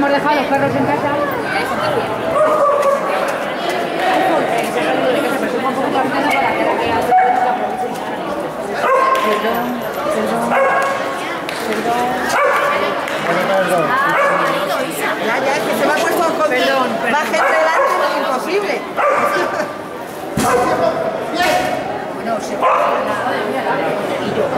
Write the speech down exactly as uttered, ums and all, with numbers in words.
hemos dejado los perros en casa. Perdón, perdón, perdón. Ya, ya, es que se me ha puesto con perdón, más gente delante, es imposible. Bueno, se puede.